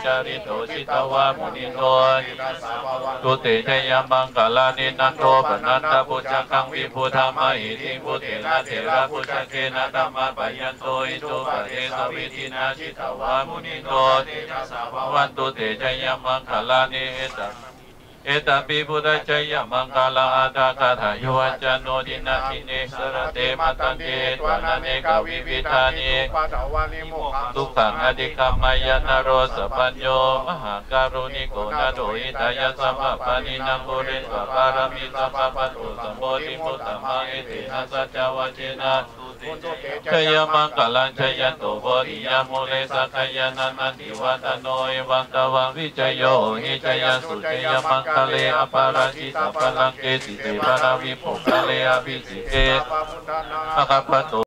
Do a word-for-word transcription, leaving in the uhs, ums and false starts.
าริโตชิตวามุนิโตตุติชยมังกลานินันโตปนันตปุจจคังวิภูธรรมหิติพุทธินาเถระปุจจเกนะธรรมะปยันโตอิโตปะเทสวิทินาชิตวามุนิโตวันตุเตชยมังกลานิเอตเอตปิพุทธเจยมังคลาอาตาคาถายุวัจโนดินาทิเนสระเตมัตันเตตวานาเนกวิวิธานิทุกขังอธิคัมมายนโรสปัญโยมหาการุณิโกนาโดอิตายสัมมาปานินังโกเรสวะปารมิสัมมาปัตตุสัมโพธิมุตตมะเอเตนะสัจจวัจเจนะชยมังกลังชยันโตโพธิยามุเลสักยานันนันติวัตโนเอวังตวังวิจโยหิจยสุจยมังคเลอปาราชิตาพลังเกติเตวราวิภุคเลอภิสิเกอคัปปโต